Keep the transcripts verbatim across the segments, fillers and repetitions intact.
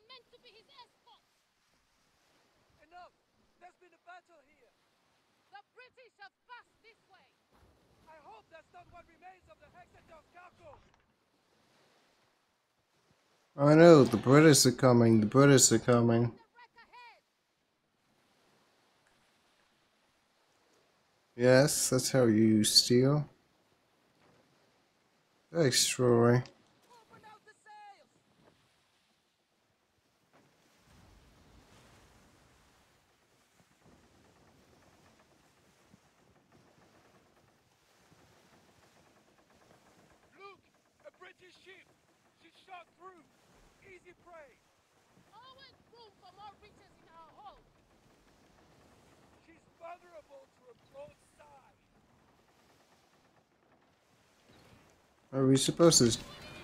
meant to be his escort. Enough! There's been a battle here! The British have passed this way. I hope that's not what remains of the Hexagon's cargo! I know, the British are coming, the British are coming. The wreck ahead. Yes, that's how you steal. Thanks, Troy. Open out the sails! Look! A British ship! She's shot through! Easy prey! Always room for more riches in our hold. She's vulnerable to a broadside! Are we supposed to...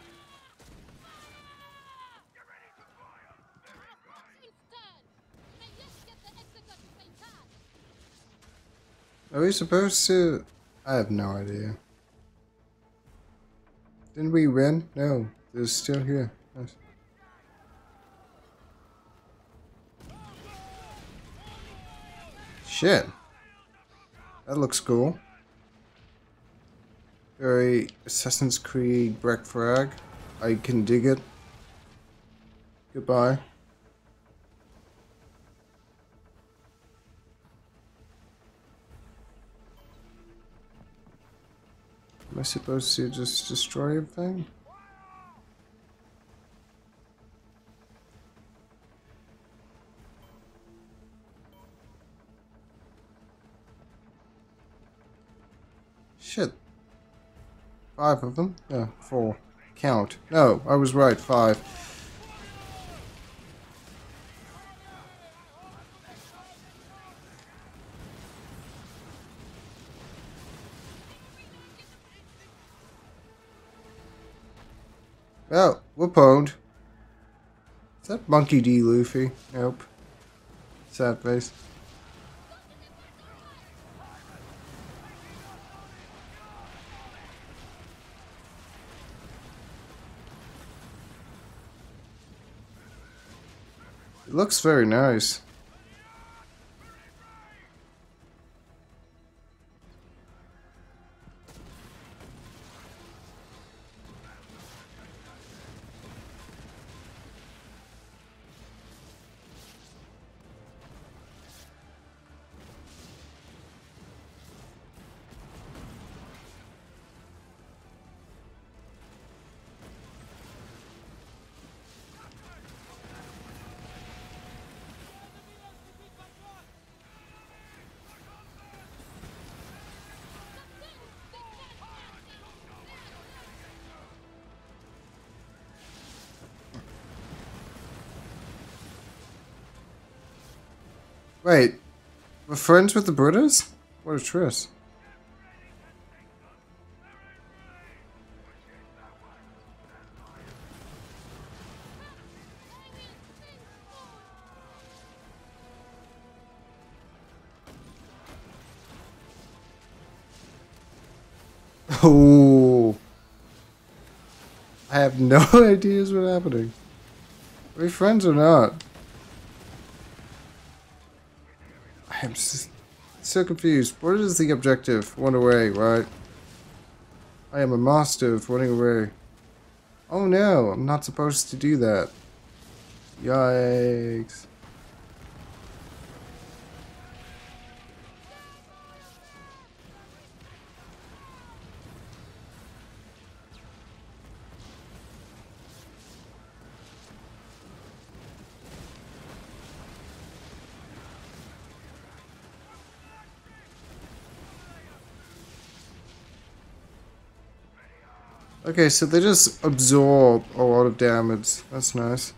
May yet get the Hexagon to Saint Anne. Are we supposed to... I have no idea. Didn't we win? No, they're still here. Nice. Shit. That looks cool. Very Assassin's Creed Black Flag. I can dig it. Goodbye. Am I supposed to just destroy everything? Shit. Five of them? Yeah, four. Count. No, I was right, five. Oh, we're pwned. Is that Monkey D. Luffy? Nope. Sad face. It looks very nice. Wait, we're friends with the British? What a twist. Oh, I have no ideas what's happening. Are we friends or not? I am just so confused. What is the objective? Run away, right? I am a master of running away. Oh no, I'm not supposed to do that. Yikes. Okay, so they just absorb a lot of damage. That's nice.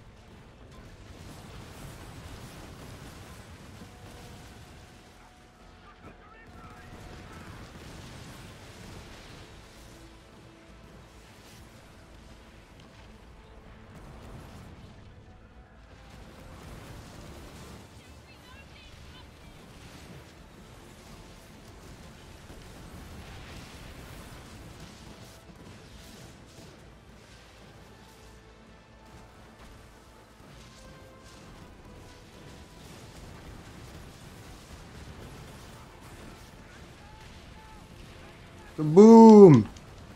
Kaboom!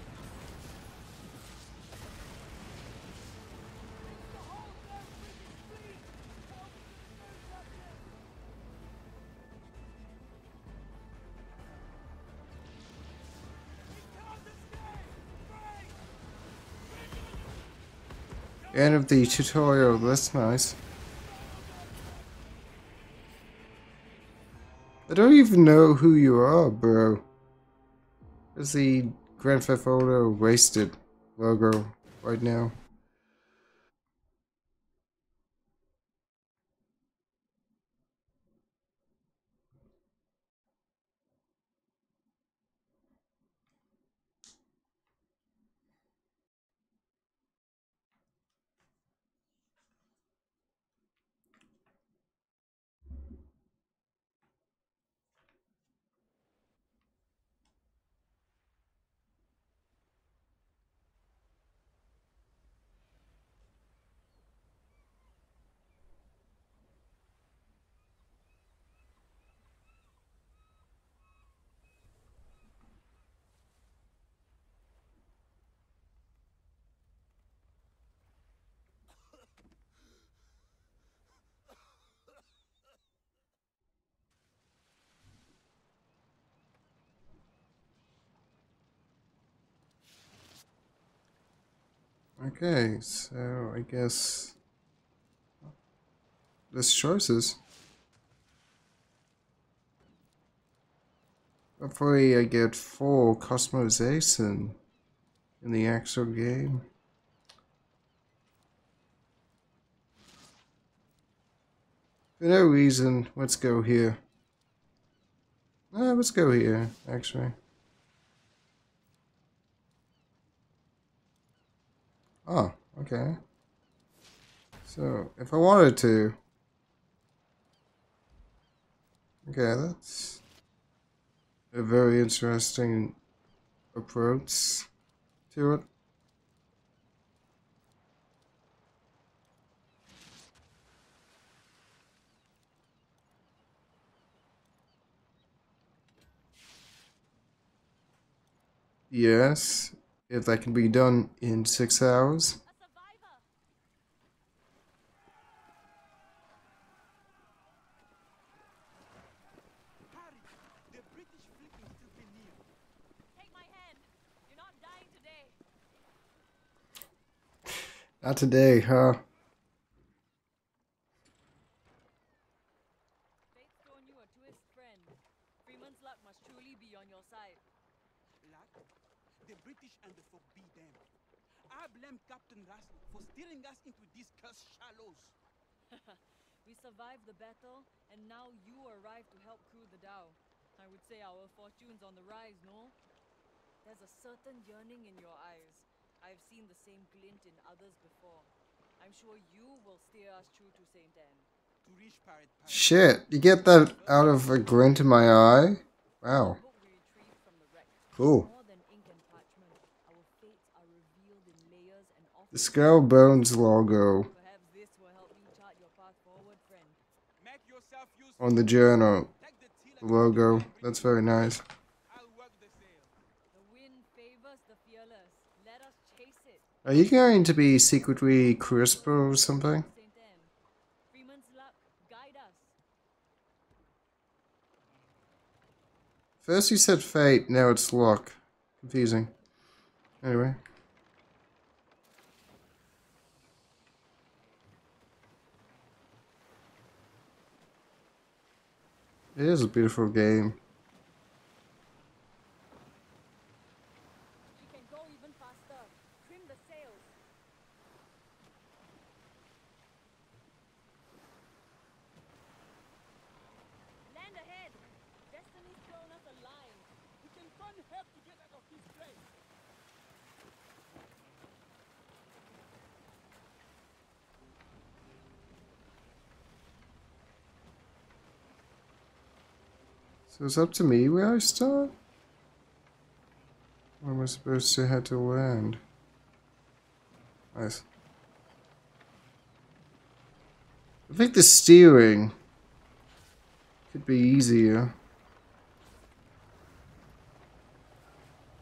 End of the tutorial, that's nice. I don't even know who you are, bro. There's the Grand Theft Auto Wasted logo right now. Okay, so I guess there's choices. Hopefully I get full customization in the actual game. For no reason, let's go here. Uh, let's go here, actually. Oh, okay. So, if I wanted to... Okay, that's a very interesting approach to it. Yes, if that can be done in six hours. Harry, the British fleet will still be near. Take my hand. You're not dying today. Not today, huh? Fate's thrown you a twist, friend. Freeman's luck must truly be on your side. Luck? The British and the folk be them. I blame Captain Russell for steering us into these cursed shallows. We survived the battle, and now you arrived to help crew the Dow. I would say our fortune's on the rise, no? There's a certain yearning in your eyes. I've seen the same glint in others before. I'm sure you will steer us true to Saint Anne. To reach Pirate Pirate. Shit, you get that out of a glint in my eye? Wow. Book we retrieved from the wreck. Cool. More than ink and parchment, our fates are revealed in layers and often. The Skull Bones logo Perhaps this will help you chart your path forward, friend. Make yourself useful. on the journal Take the till and logo. keep That's going. very nice. I'll work the sail. The wind favors the fearless. Let us chase it. Are you going to be secretly crisp or something? Saint Anne. Freeman's luck, guide us. First you said fate, now it's luck. Confusing. Anyway. It is a beautiful game. We can go even faster. Trim the sails. Land ahead. Destiny's thrown us a line. We can find help to get out of this place. So it's up to me where I start? Where am I supposed to head to land? Nice. I think the steering could be easier.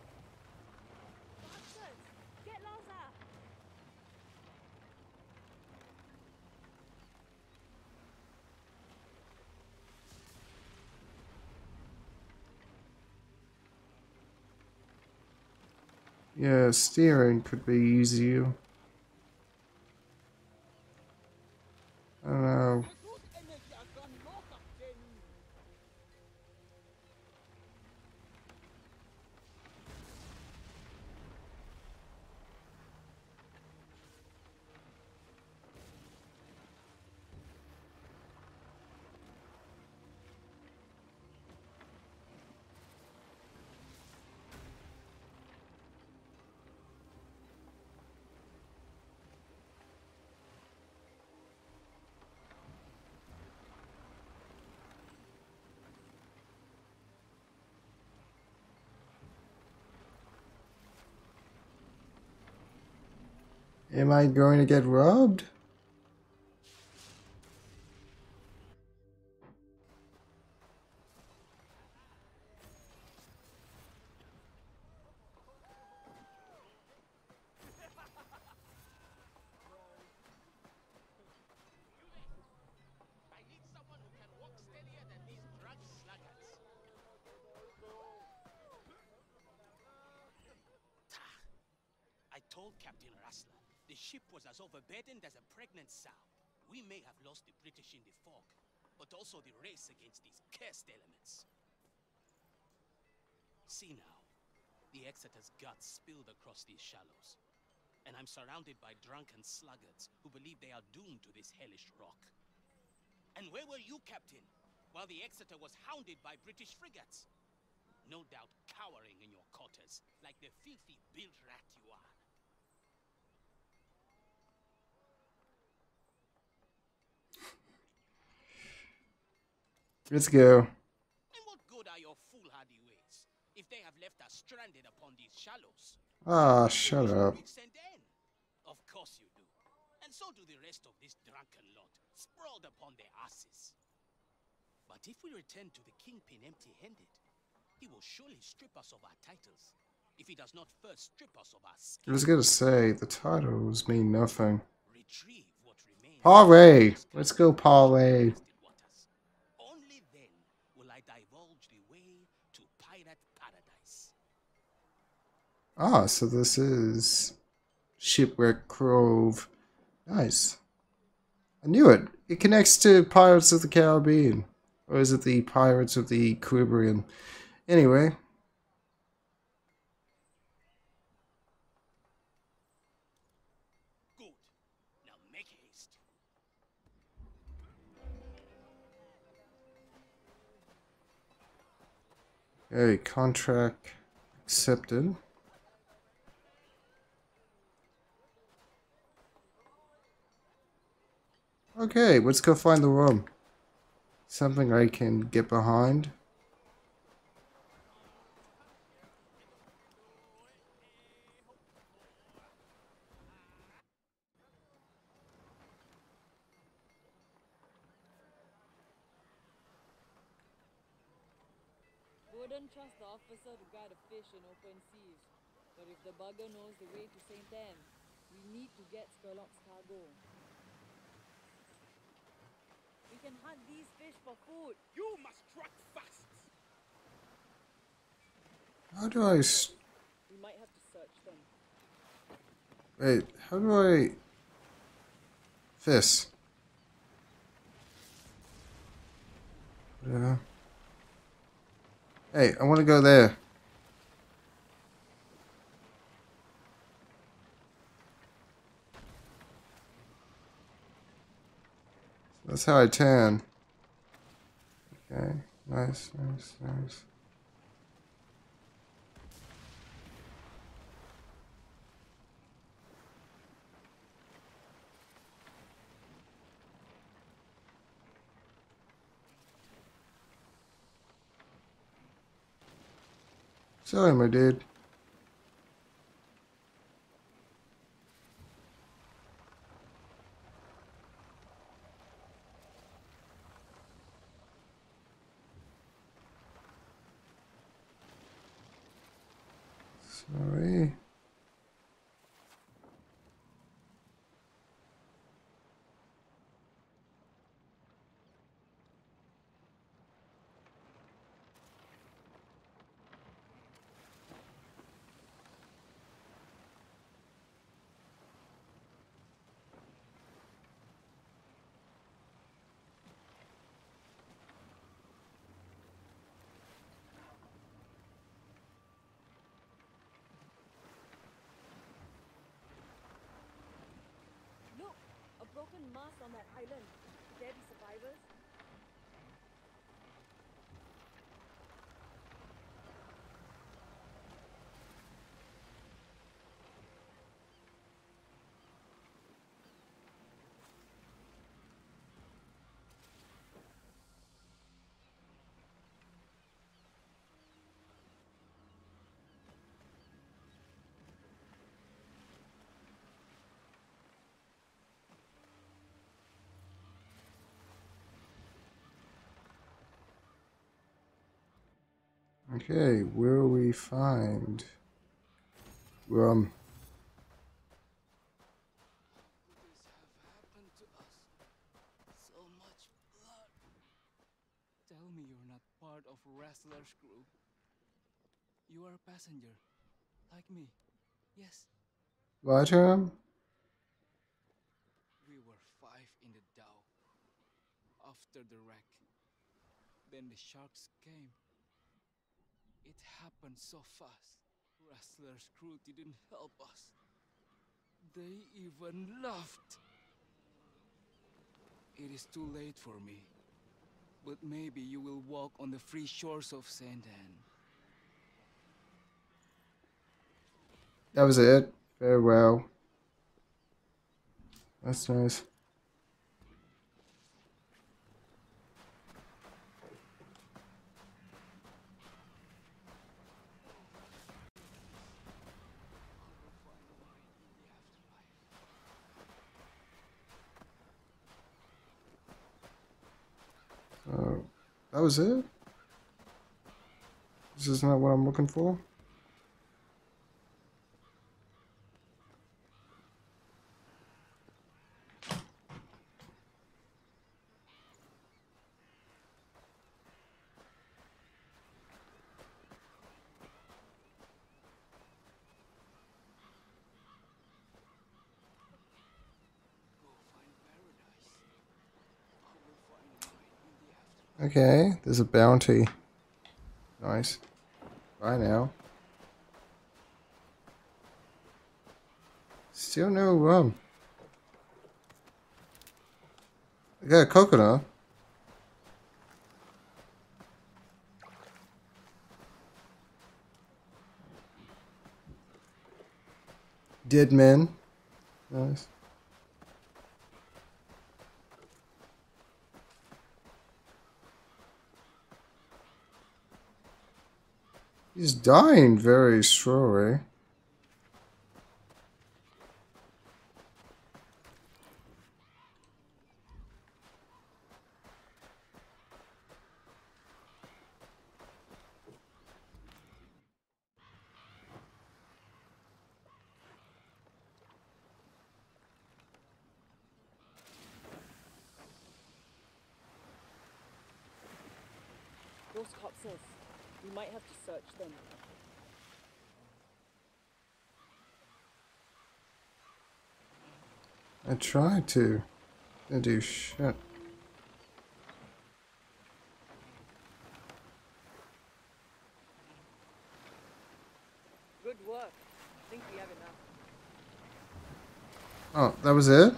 Yeah, steering could be easier. I don't know. Recruit energy has gone low, Captain. Am I going to get robbed? I need someone who can walk steadier than these drunk sluggards. I told Captain Rassler the ship was as overburdened as a pregnant sow. We may have lost the British in the fog, but also the race against these cursed elements. See now, the Exeter's guts spilled across these shallows, and I'm surrounded by drunken sluggards who believe they are doomed to this hellish rock. And where were you, Captain, while the Exeter was hounded by British frigates? No doubt cowering in your quarters, like the filthy built rat you are. Let's go. And what good are your foolhardy ways if they have left us stranded upon these shallows? Ah, You shut wish the up. brig sent in. Of course you do. And so do the rest of this drunken lot, sprawled upon their asses. But if we return to the Kingpin empty-handed, he will surely strip us of our titles, if he does not first strip us of our I was skins. gonna say, the titles mean nothing. Retrieve what remains. Parlay! Let's go parlay. Waters. Only then will I divulge the way to pirate paradise. Ah, so this is Shipwreck Cove. Nice. I knew it. It connects to Pirates of the Caribbean. Or is it the Pirates of the Caribbean? Anyway. Good. Now make haste. Okay, contract accepted. Okay, let's go find the room. Something I can get behind. Wouldn't trust the officer to guide a fish in open seas. But if the bugger knows the way to Saint Anne, we need to get Skurlock's cargo. We can hunt these fish for food. You must strike fast. How do I... S We might have to search them. Wait, how do I... This. Yeah. Hey, I want to go there. That's how I tan. Okay, nice, nice, nice. Sorry, my dude. Sorry. broken mast on that island. Could there be survivors? Okay, where we find rum? This have happened to us. So much blood. Tell me you're not part of Wrestler's crew. You are a passenger, like me. Yes, What, rum? we were five in the dhow. After the wreck, then the sharks came. It happened so fast. Wrestler's crew didn't help us. They even laughed. It is too late for me. But maybe you will walk on the free shores of Saint Anne. That was it. Farewell. That's nice. So, that was it? This is not what I'm looking for? Okay, there's a bounty. Nice. Bye now. Still no rum. I got a coconut. Dead men. Nice. He's dying very slowly. Those corpses. We might have to search them. I tried to. Didn't do shit. Good work. I think we have enough. Oh, that was it?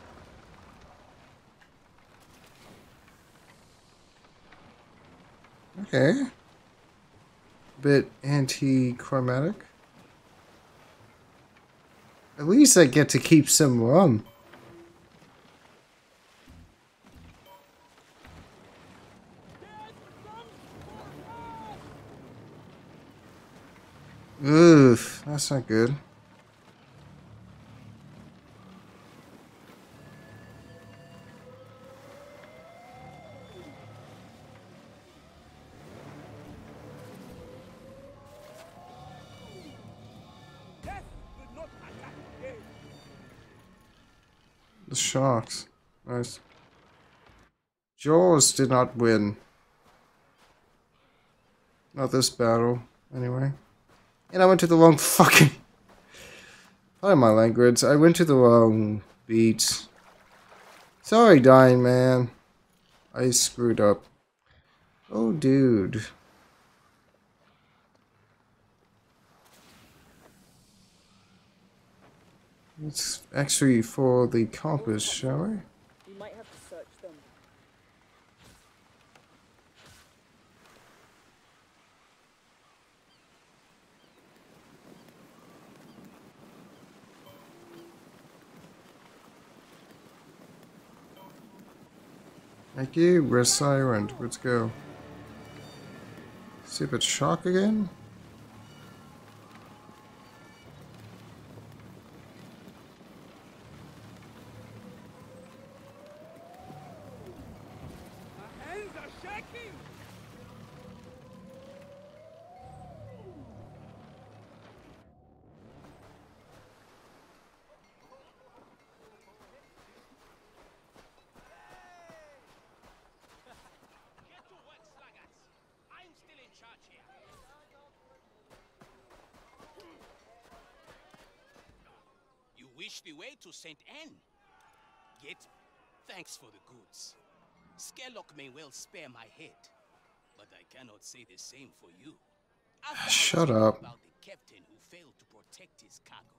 Okay. Bit anti-chromatic. At least I get to keep some rum. Oof, that's not good. The sharks. Nice. Jaws did not win. Not this battle, anyway. And I went to the wrong fucking... Pardon my language. I went to the wrong beat. Sorry, dying man. I screwed up. Oh, dude. It's actually for the compass, shall we? We might have to search them. Thank you, we're silent. Let's go. See if it's shock again? My hands are shaking! Get to work, sluggards! I'm still in charge here. You wish the way to Saint Anne? Get thanks for the goods. Skerlock may well spare my head, but I cannot say the same for you. After I was Shut reading up. about the captain who failed to protect his cargo.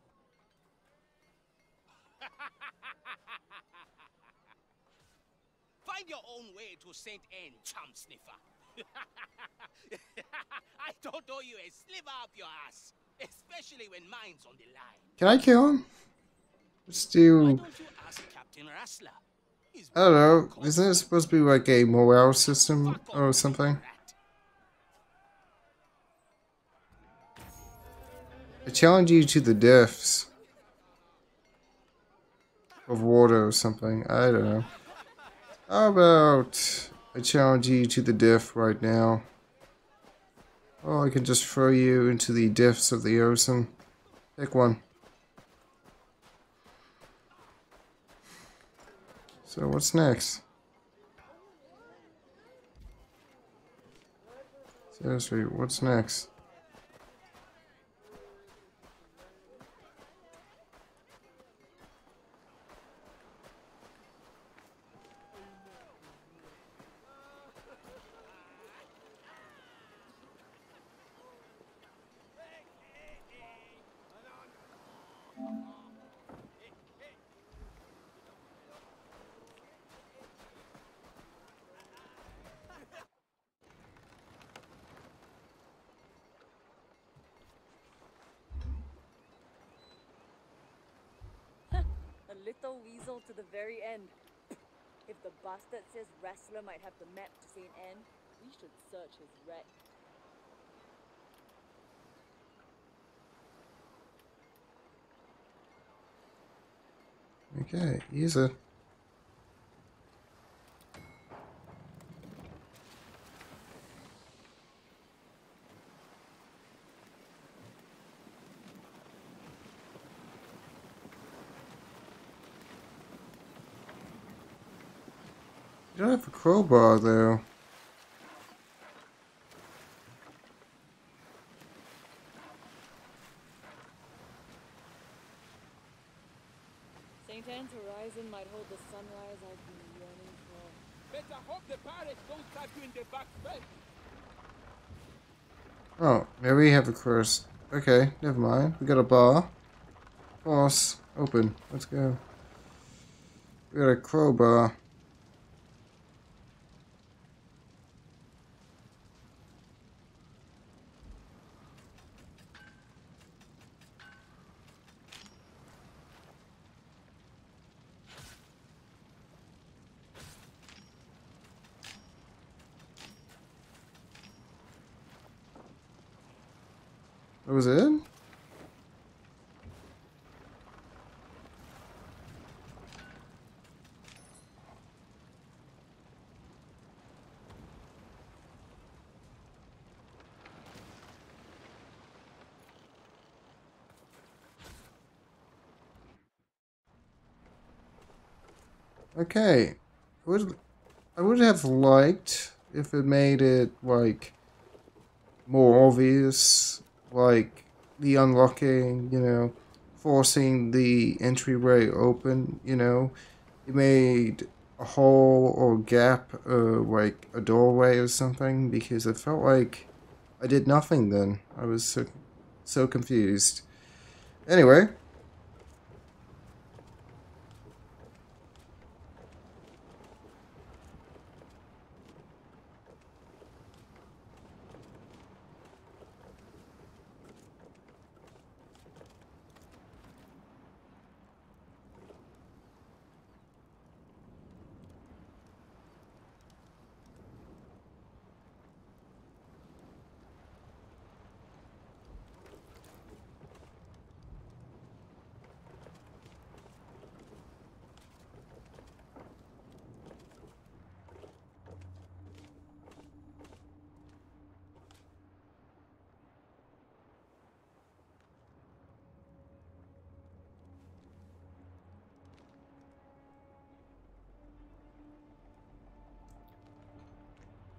Find your own way to Saint Anne, chum sniffer. I don't owe you a sliver up your ass, especially when mine's on the line. Can I kill him? Let's Why do... don't you ask Captain Rassler? He's I don't know. called Isn't it supposed to be like a morale system or something? rat. I challenge you to the deaths of water or something. I don't know. How about I challenge you to the death right now? Or I can just throw you into the depths of the ocean. Pick one. So what's next? Seriously, what's next? A little weasel to the very end. If the bastard says Wrestler might have the map to Saint Anne, we should search his wreck. Okay, easy. You don't have a crowbar though. Saint Anne's horizon might hold the sunrise I've been yearning for. Better hope the pirates don't stab you in the back first. Oh, maybe we have a curse. Okay, never mind. We got a bar. Boss, open. Let's go. We got a crowbar. That was it? Okay. Would I would have liked if it made it like more obvious, like the unlocking, you know, forcing the entryway open, you know. It made a hole or gap, uh, like a doorway or something, because it felt like I did nothing then. I was so, so confused. Anyway,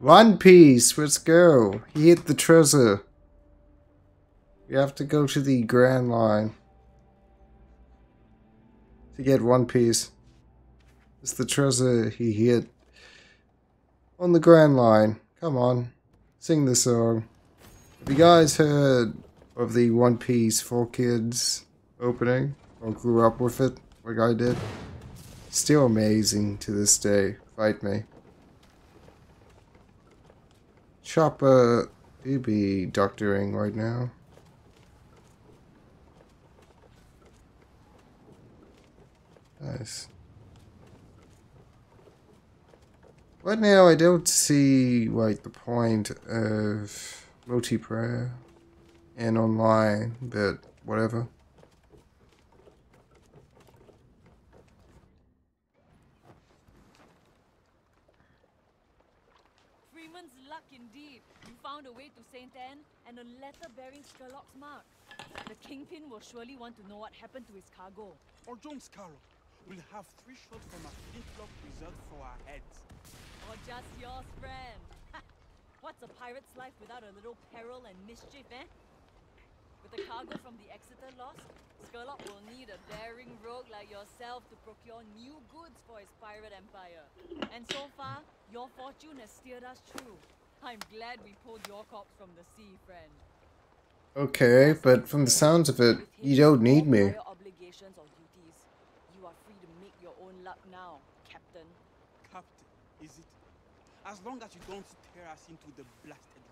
One Piece, let's go. He hit the treasure. We have to go to the Grand Line to get One Piece. It's the treasure he hit on the Grand Line. Come on, sing the song. Have you guys heard of the One Piece for Kids opening or grew up with it like I did? Still amazing to this day. Fight me. Chopper, you be doctoring right now. Nice. Right now, I don't see like the point of multiplayer and online, but whatever. Freeman's luck indeed. You found a way to Saint Anne and a letter bearing Sherlock's mark. The Kingpin will surely want to know what happened to his cargo. Or Jones Carlo. We'll have three shots from a flintlock reserved for our heads. Or just yours, friend. What's a pirate's life without a little peril and mischief, eh? With the cargo from the Exeter lost, Sherlock will need a daring rogue like yourself to procure new goods for his pirate empire. And so far, your fortune has steered us true. I'm glad we pulled your corpse from the sea, friend. Okay, but from the sounds of it, you don't need me. Obligations or duties. You are free to make your own luck now, Captain. Captain, is it? As long as you don't tear us into the blasted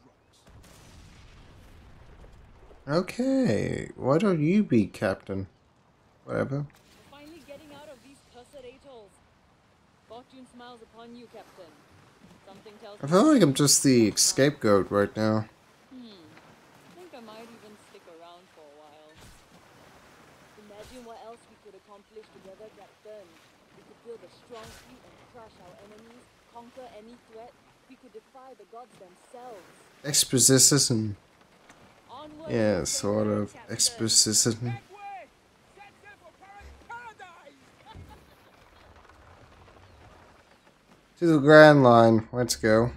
rocks. Okay, why don't you be captain? Whatever. We're finally getting out of these cursed atolls. Fortune smiles upon you, Captain. Something tells I feel like I'm just the scapegoat right now. Hmm. I think I might even stick around for a while. Imagine what else we could accomplish together, Captain. We could build a strong fleet and crush our enemies, conquer any threat. We could defy the gods themselves. Exposition. Onward Yeah, to sort Saint Anne, of Captain. exposition. Make way! Set sail for paradise! To the Grand Line. Let's go.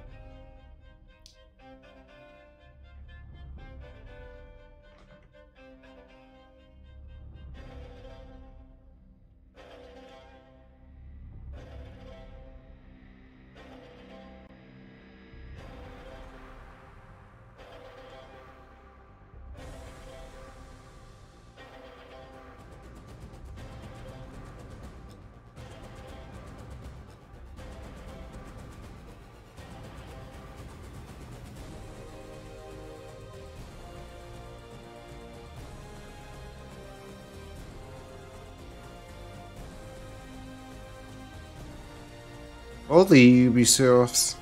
All the Ubisofts.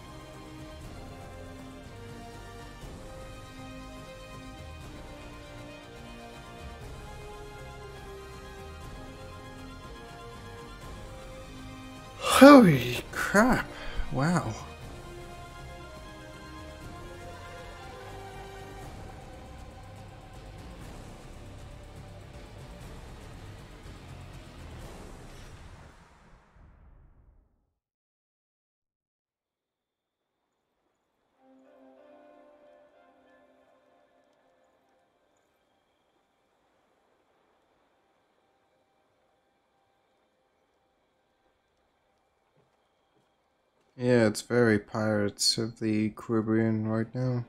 Holy crap. Wow. Yeah, it's very Pirates of the Caribbean right now.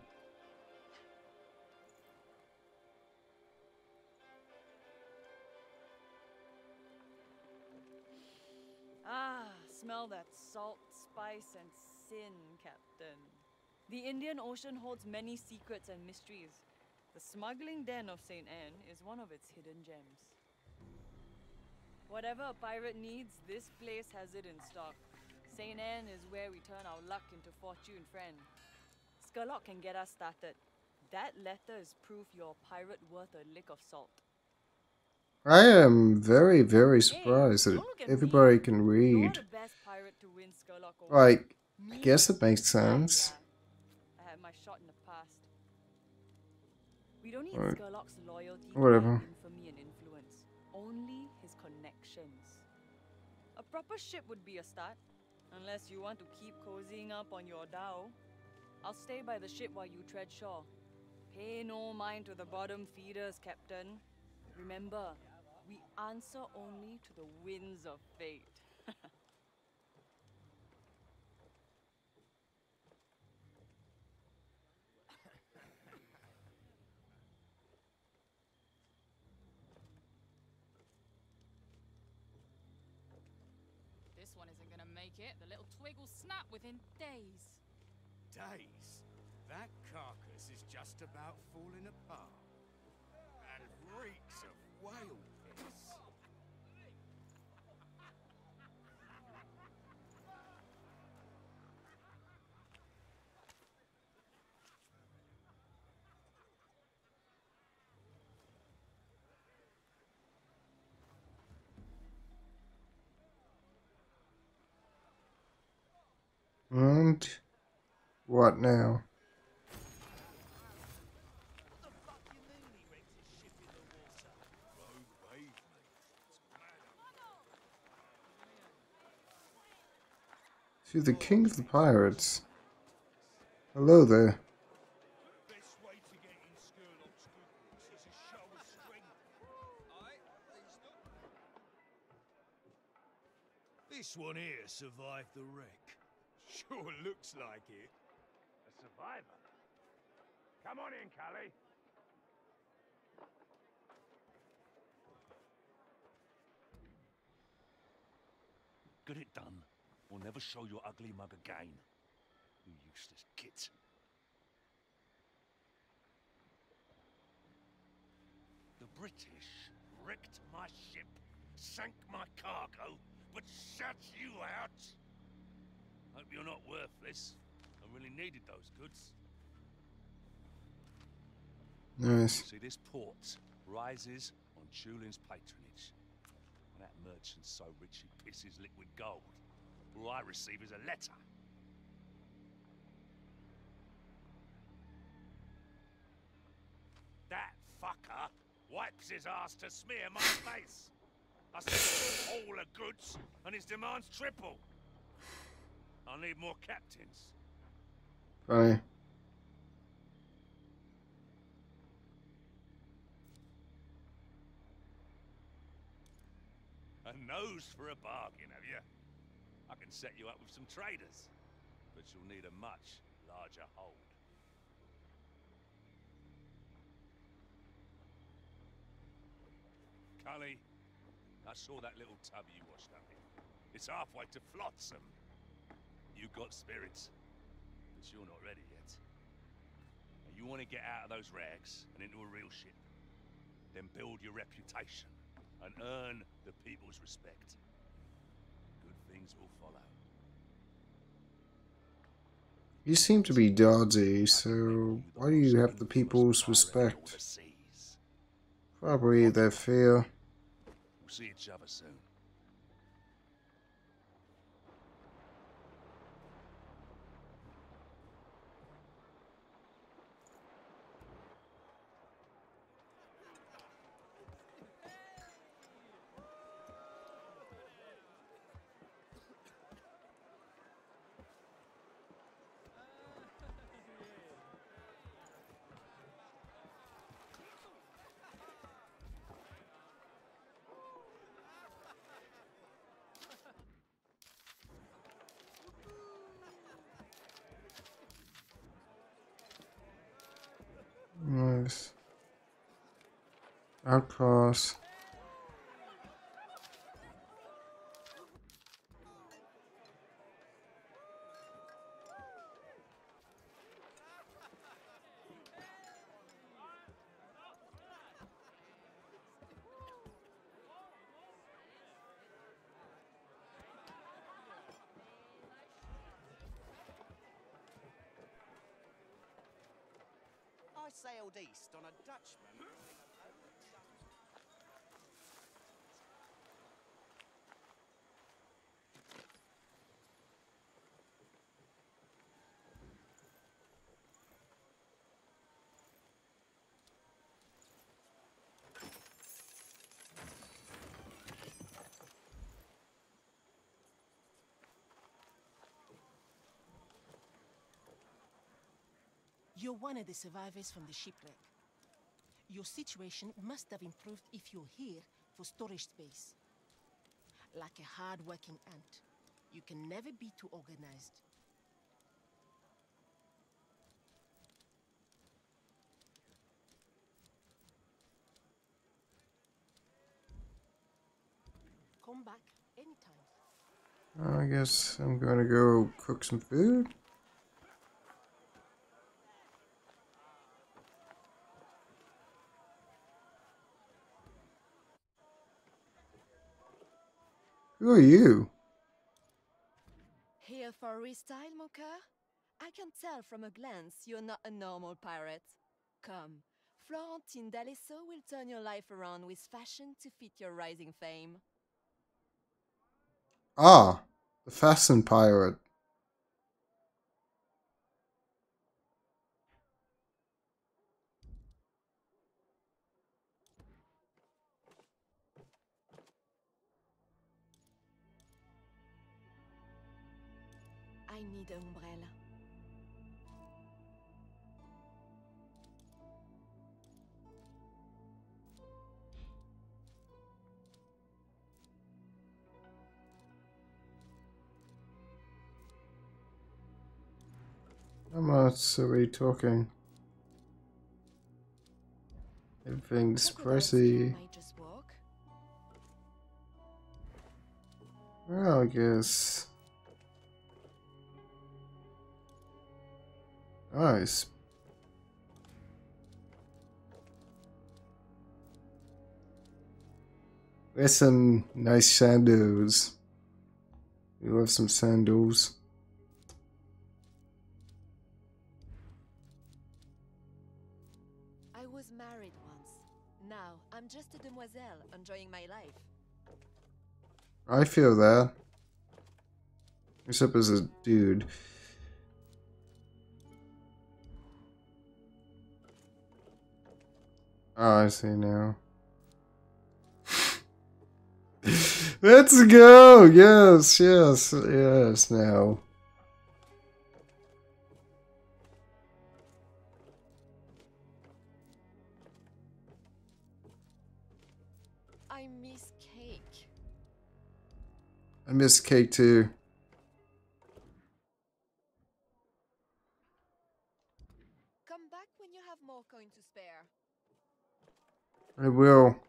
Ah, smell that salt, spice, and sin, Captain. The Indian Ocean holds many secrets and mysteries. The smuggling den of Saint Anne is one of its hidden gems. Whatever a pirate needs, this place has it in stock. Saint Anne is where we turn our luck into fortune, friend. Sherlock can get us started. That letter is proof you're a pirate worth a lick of salt. I am very, very surprised Hey, that don't look at everybody me. can You're read. the best pirate to win Sherlock over. Like, I Me? guess it makes Ah, sense. yeah. I had my shot in the past. We don't need Right. Sherlock's loyalty to Whatever. gain infamy and influence. Only his connections. A proper ship would be a start. Unless you want to keep cozying up on your dhow. I'll stay by the ship while you tread shore. Pay no mind to the bottom feeders, Captain. Remember, we answer only to the winds of fate. This one isn't gonna make it. The little twig will snap within days. Days? That carcass is just about falling apart. And reeks of whale piss. And what now? To the king of the pirates. Hello there. Best way to get in Skurlock's good books is a show of strength. This one here survived the wreck. Sure looks like it. A survivor? Come on in, Callie. Get it done, or never show your ugly mug again. You useless git. The British wrecked my ship, sank my cargo, but shut you out. Hope you're not worthless. I really needed those goods. Nice. See, this port rises on Julian's patronage. And that merchant's so rich he pisses liquid gold. All I receive is a letter. That fucker wipes his ass to smear my face. I sell all the goods, and his demands triple. I need more captains. Funny. A nose for a bargain, have you? I can set you up with some traders, but you'll need a much larger hold. Cully, I saw that little tub you washed up in. It's halfway to Flotsam. You got spirits, but you're not ready yet. Now, you want to get out of those rags and into a real ship. Then build your reputation and earn the people's respect. Good things will follow. You seem to be dodgy, so why do you have the people's respect? Probably their fear. We'll see each other soon. Nice. Outcross. I sailed east on a Dutchman. You're one of the survivors from the shipwreck. Your situation must have improved if you're here for storage space. Like a hard-working ant, you can never be too organized. Come back anytime. I guess I'm gonna go cook some food. Who are you? Here for a restyle, mon cœur? I can tell from a glance you're not a normal pirate. Come, Florentine d'Alessio will turn your life around with fashion to fit your rising fame. Ah, the Fasten Pirate. I need an umbrella. How much are we talking? Everything's pricey. Might just walk. Well, I guess. Nice. There's some nice sandals. We love some sandals. I was married once. Now, I'm just a demoiselle enjoying my life. I feel that. Except as a dude. Oh, I see now. Let's go! Yes, yes, yes, now. I miss cake. I miss cake too. Come back when you have more coin to spare. I will.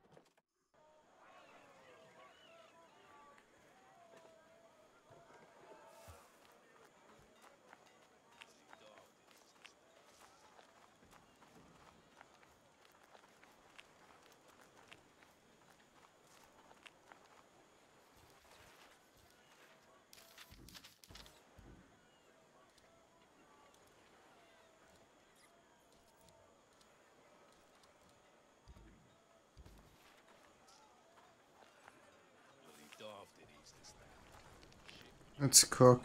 Let's cook.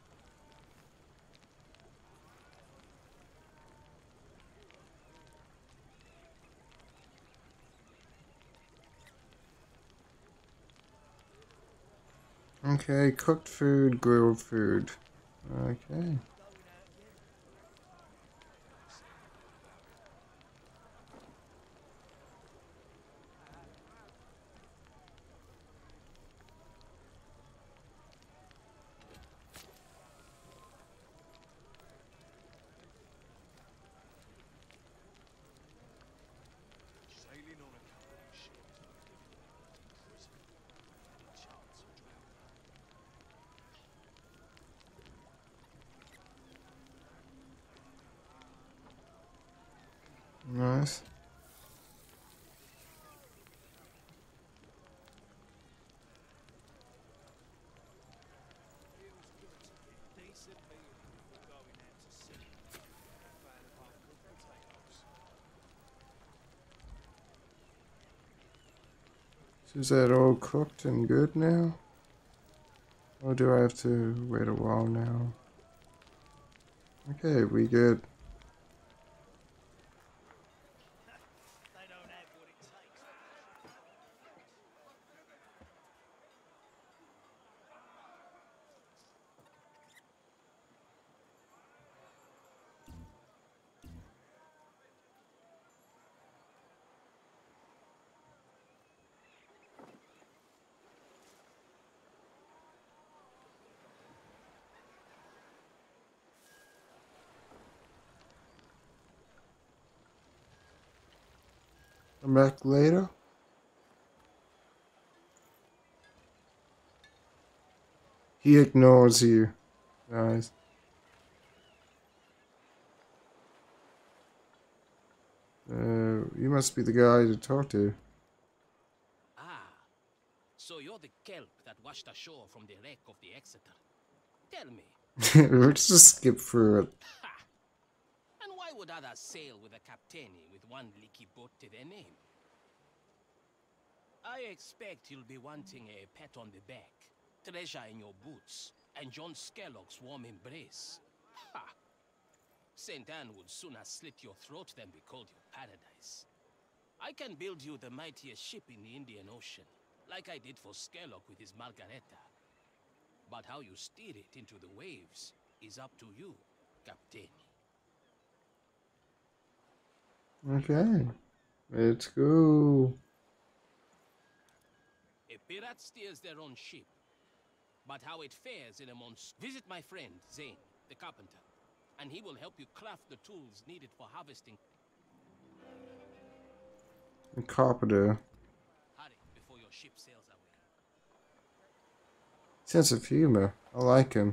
Okay, cooked food, grilled food. Okay. Nice. So is that all cooked and good now? Or do I have to wait a while now? Okay, we good. Come back later. He ignores you, guys. Uh, you must be the guy to talk to. Ah, so you're the kelp that washed ashore from the wreck of the Exeter. Tell me. Let's just skip through it. Ha! And why would others sail with a captaini with one leaky boat to their name? I expect you'll be wanting a pat on the back, treasure in your boots, and John Skellock's warm embrace. Ha! Saint Anne would sooner slit your throat than be called your paradise. I can build you the mightiest ship in the Indian Ocean, like I did for Skellock with his Margareta. But how you steer it into the waves is up to you, Captain. Okay, let's go. A pirate steers their own ship, but how it fares in a month. Visit my friend, Zane, the carpenter, and he will help you craft the tools needed for harvesting. The carpenter. Hurry before your ship sails away. Sense of humor. I like him.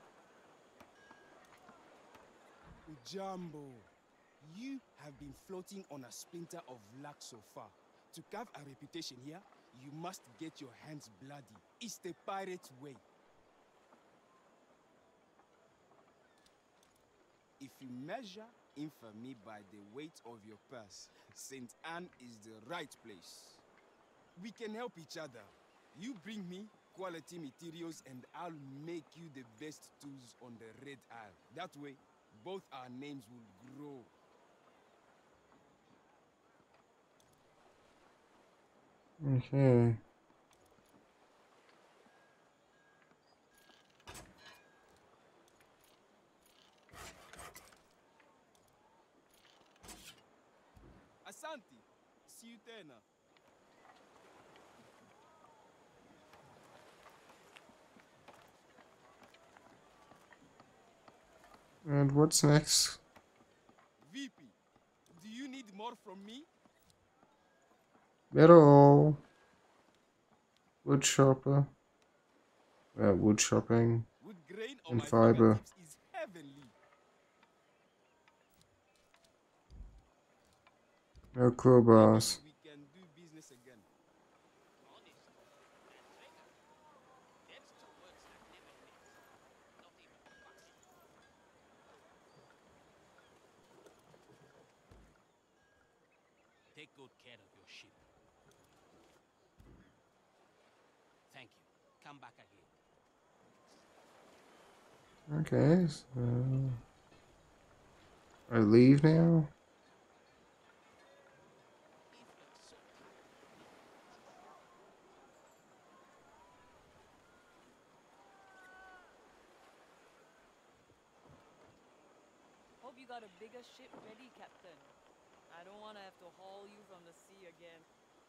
Jumbo, you have been floating on a splinter of luck so far. To carve a reputation here, you must get your hands bloody. It's the pirate way. If you measure infamy by the weight of your purse, Saint Anne is the right place. We can help each other. You bring me quality materials and I'll make you the best tools on the Red Isle. That way, both our names will grow. Okay. Asante, see you then. And what's next? V P, do you need more from me? Metal. Wood chopper. Uh, wood chopping. Wood grain on And my fiber. fingertips is heavenly. No crowbars. We can do business again. Take good care of your ship. Thank you. Come back again. Okay, so I leave now. Hope you got a bigger ship ready, Captain. I don't want to have to haul you from the sea again.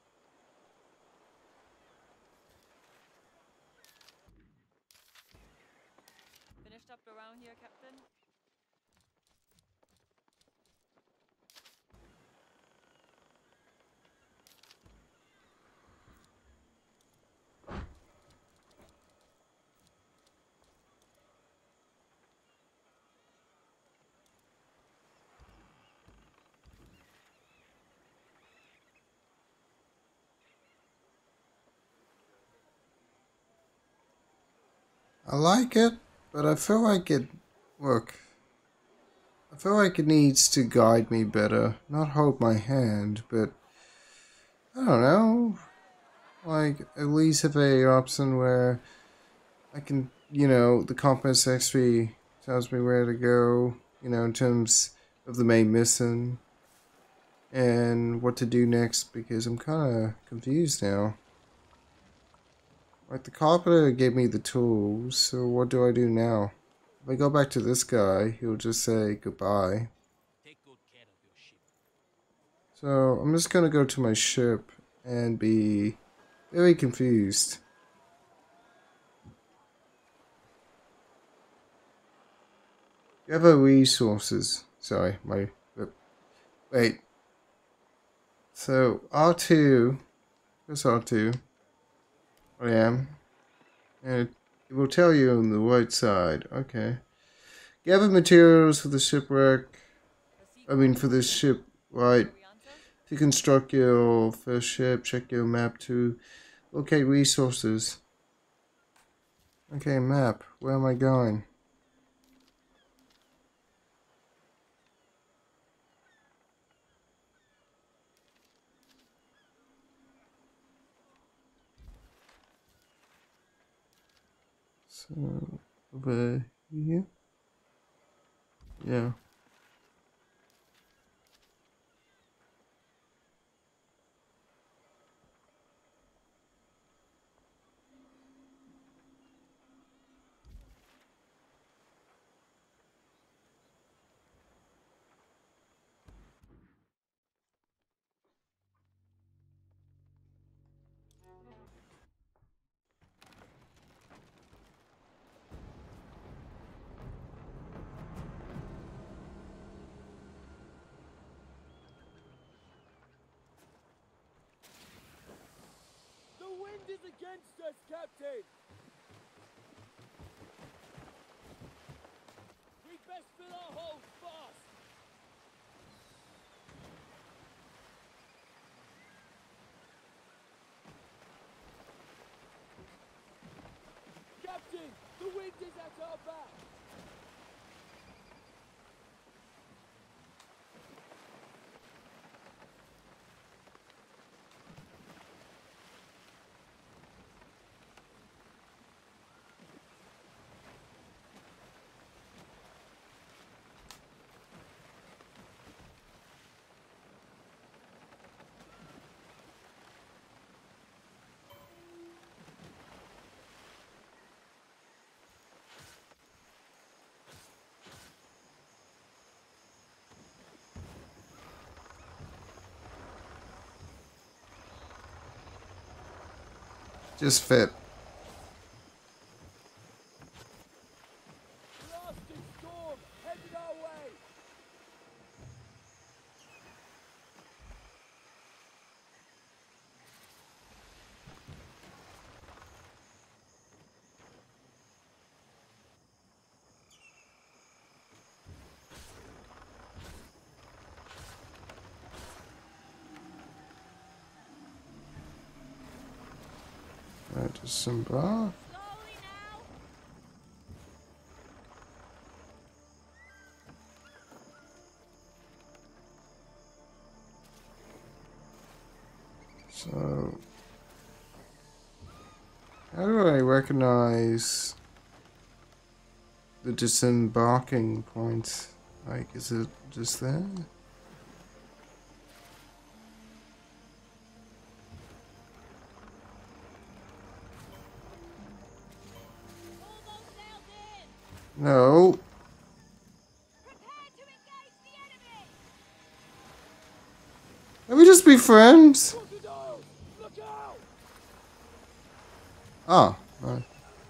Finished up around here, Captain? I like it, but I feel like it. Look, I feel like it needs to guide me better, not hold my hand, but I don't know. Like, at least have a option where I can, you know, the compass actually tells me where to go, you know, in terms of the main mission and what to do next, because I'm kind of confused now. Like, the carpenter gave me the tools, so what do I do now? If I go back to this guy, he'll just say goodbye. Take good care of your ship. So, I'm just gonna go to my ship and be very confused. Gather resources. Sorry, my... Wait. So R two, that's R two. I am, and it will tell you on the right side. Okay. Gather materials for the shipwreck. I mean, for this ship, right? To construct your first ship, check your map to locate resources. Okay, map. Where am I going? So, over here? Yeah. The wind is against us, Captain! We best fill our holes fast! Captain, the wind is at our back! Just fit. Blasting storm, headed our way! Right, disembark. So, how do I recognize the disembarking point? Like, is it just there? No. Let me just be friends. Look out! Oh, right.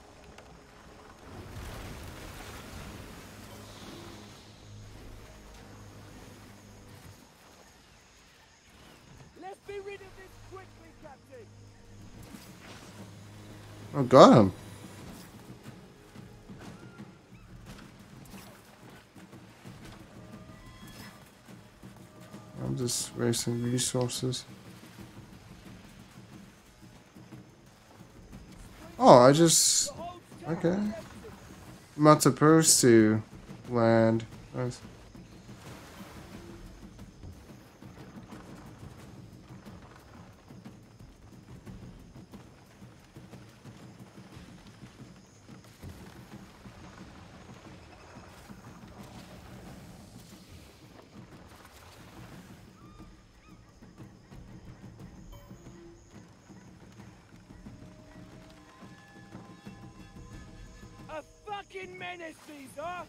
Let's be rid of this quickly, Captain! Oh, got him. I'm just wasting resources. Oh, I just... Okay. I'm not supposed to land. Nice. A fucking menace, these are!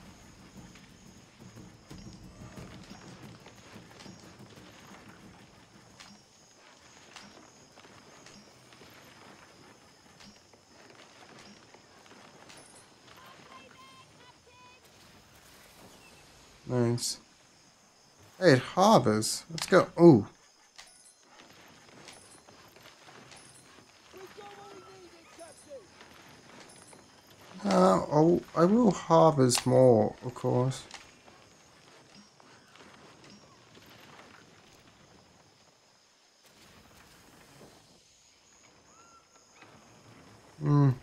Nice. Hey, it harbors. Let's go. Ooh. Uh, I'll, I will harvest more, of course. Hmm.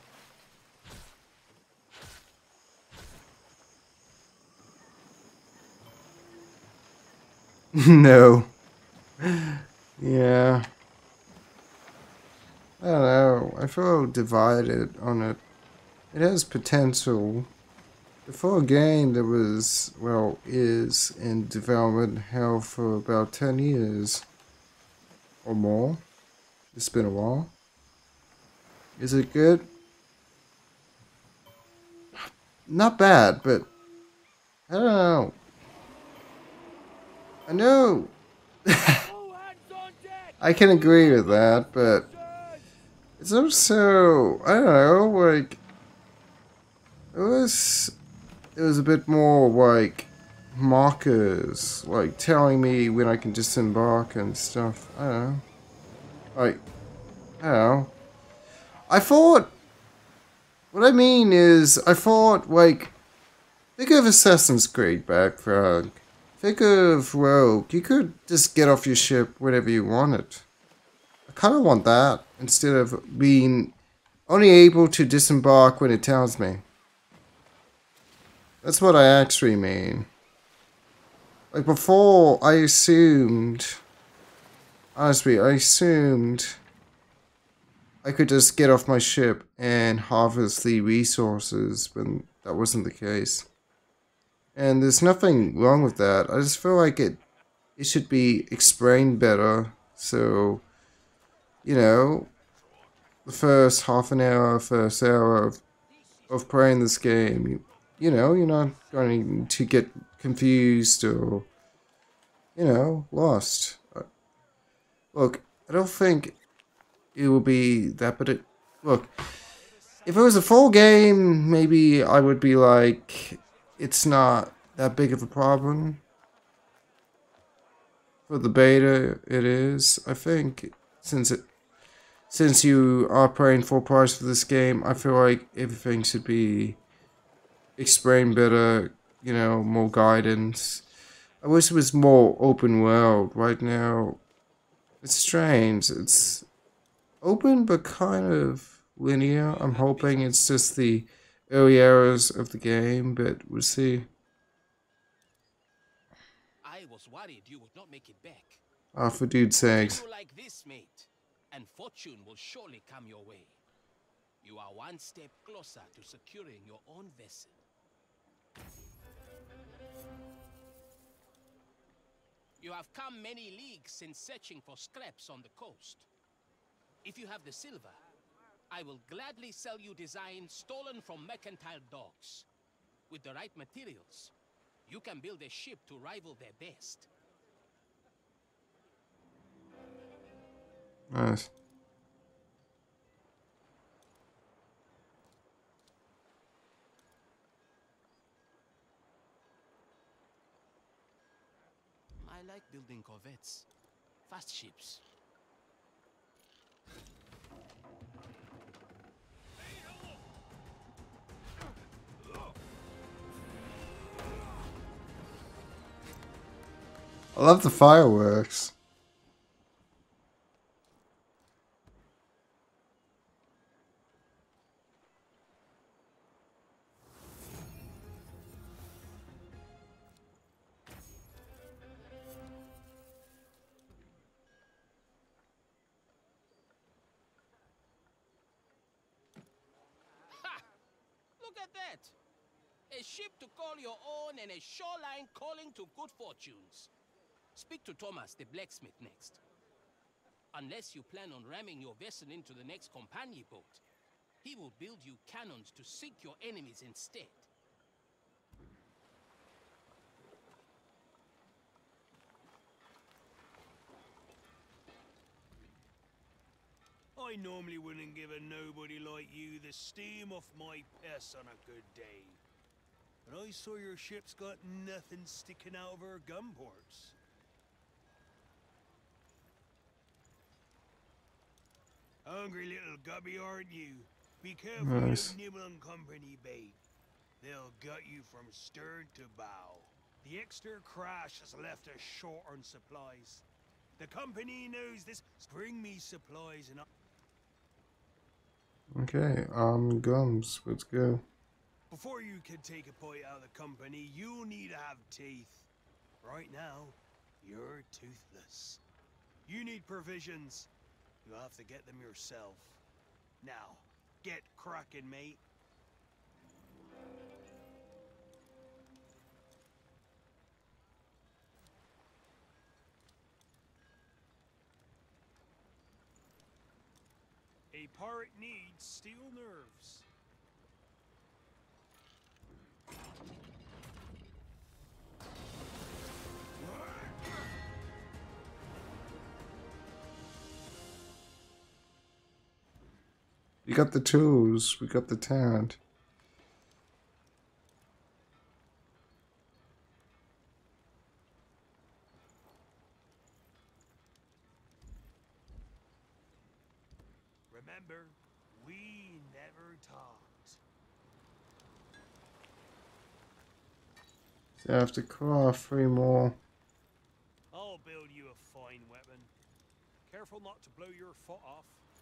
No. Yeah. I don't know. I feel divided on it. It has potential. For a game that was, well, is in development hell for about ten years or more. It's been a while. Is it good? Not bad, but I don't know. I know. I can agree with that, but it's also, I don't know, like, it was, it was a bit more like markers, like telling me when I can disembark and stuff. I don't know. Like, I don't know. I thought, what I mean is, I thought, like, think of Assassin's Creed back, Frog. Think of Rogue. You could just get off your ship whenever you wanted. I kind of want that, instead of being only able to disembark when it tells me. That's what I actually mean. Like, before, I assumed, honestly, I assumed I could just get off my ship and harvest the resources, but that wasn't the case. And there's nothing wrong with that. I just feel like it it should be explained better. So, you know, the first half an hour, first hour of, of playing this game, you, you know, you're not going to get confused or, you know, lost. Look, I don't think it will be that, but it, look, if it was a full game, maybe I would be like, it's not that big of a problem. For the beta, it is. I think since it, since you are paying full price for this game, I feel like everything should be explained better. You know, more guidance. I wish it was more open world. Right now, it's strange. It's open but kind of linear. I'm hoping it's just the early hours of the game, but we'll see. I was worried you would not make it back. Ah, for dude's sakes. You like this, mate, and fortune will surely come your way. You are one step closer to securing your own vessel. You have come many leagues since searching for scraps on the coast. If you have the silver, I will gladly sell you designs stolen from mercantile docks. With the right materials, you can build a ship to rival their best. Nice. I like building corvettes. Fast ships. I love the fireworks. Look at that! A ship to call your own and a shoreline calling to good fortunes. Speak to Thomas, the blacksmith, next. Unless you plan on ramming your vessel into the next companion boat, he will build you cannons to sink your enemies instead. I normally wouldn't give a nobody like you the steam off my piss on a good day. But I saw your ship's got nothing sticking out of her gun ports. Hungry little gubby, aren't you? Be careful Nice. of Nibble and Company bait. They'll gut you from stern to bow. The Exeter crash has left us short on supplies. The company knows this. Bring me supplies and I Okay, um, gums. Let's go. Before you can take a bite out of the company, you'll need to have teeth. Right now, you're toothless. You need provisions. You'll have to get them yourself. Now, get cracking, mate. A pirate needs steel nerves. We got the tools. We got the talent. Remember, we never talked. So I have to craft three more. I'll build you a fine weapon. Careful not to blow your foot off.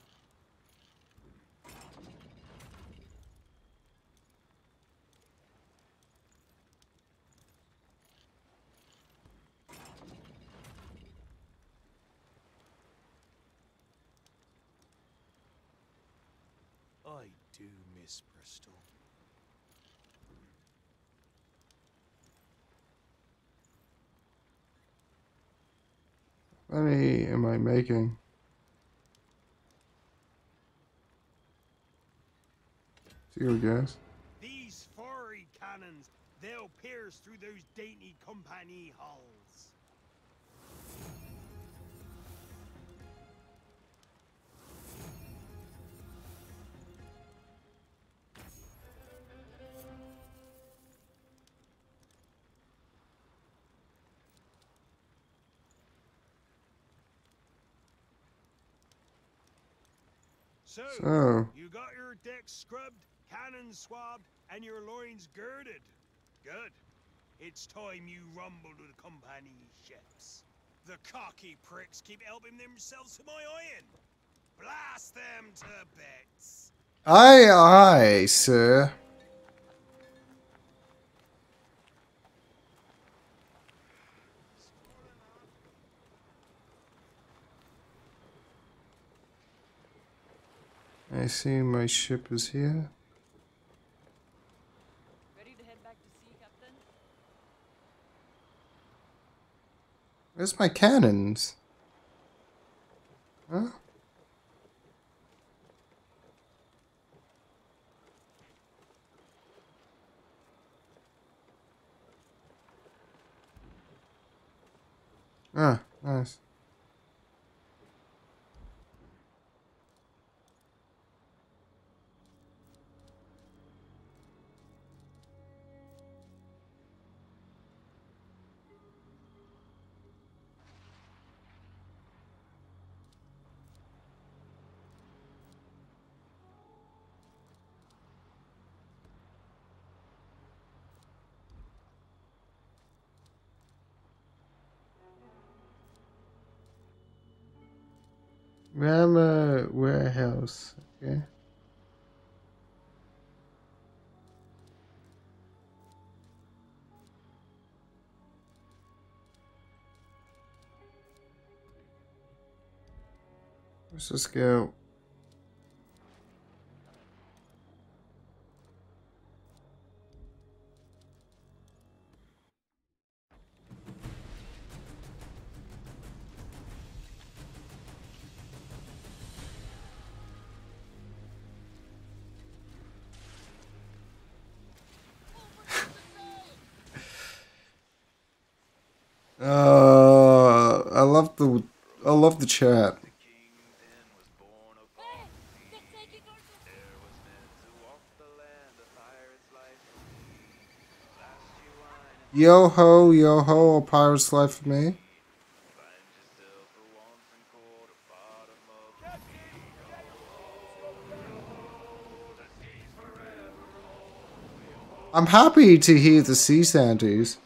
I do miss Bristol. How many am I making? Zero gas. These fiery cannons, they'll pierce through those dainty company hulls. So, So, you got your decks scrubbed, cannons swabbed, and your loins girded. Good. It's time you rumble to the company ships. The cocky pricks keep helping themselves to my iron. Blast them to bits. aye, aye, sir. I see my ship is here. Ready to head back to sea, Captain? Where's my cannons? Huh? Ah, nice. Rama warehouse. Okay. Let's just go. Uh, I love the I love the chat. Yo ho, yo ho, a pirate's life for me. I'm happy to hear the sea shanties.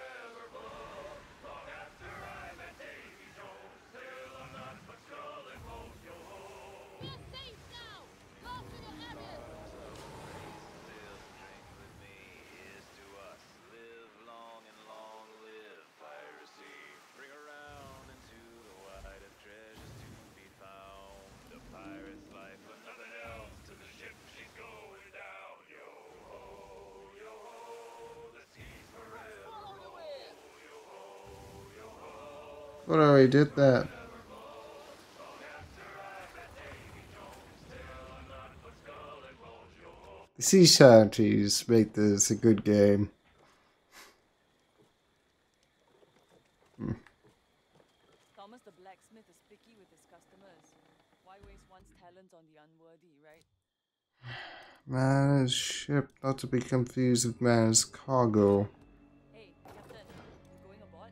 What oh, he did that. The sea shanties make this a good game. Hmm. Thomas the blacksmith is picky with his customers. Why waste one's talent on the unworthy, right? Man's ship, not to be confused with man's cargo. Hey, Captain, you going aboard?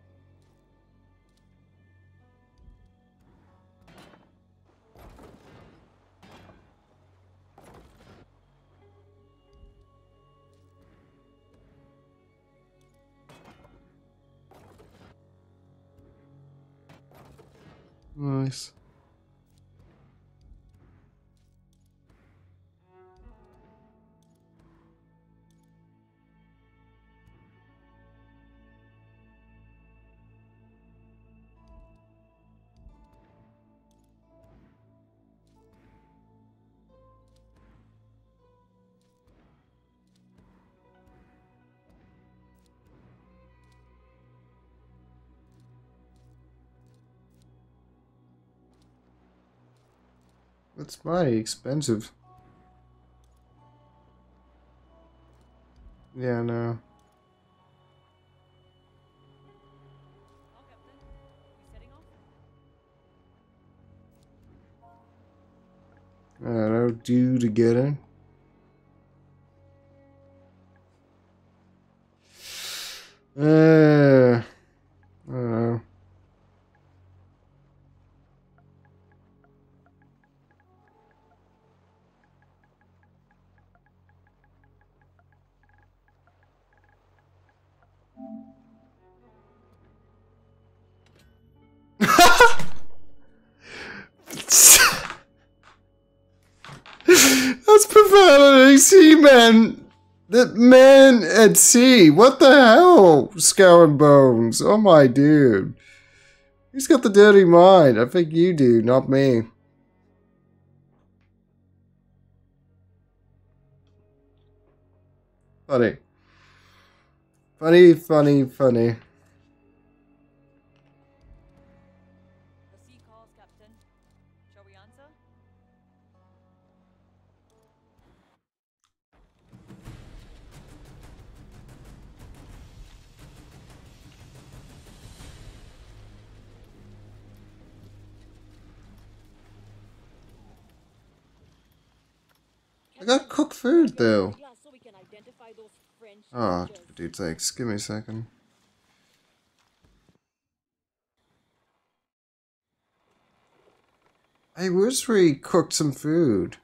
Nice. That's mighty expensive. Yeah, no. Now, Captain, we setting off? I don't know, due to get in. Uh, I don't know. That's profanity, seaman. That man at sea. What the hell? Skull and Bones. Oh my dude. He's got the dirty mind. I think you do, not me. Funny. Funny, funny, funny. The sea calls, Captain. Shall we answer? I got cooked food though. So we can identify those French Oh, soldiers. dude, thanks. Give me a second. Hey, where's where he cooked some food?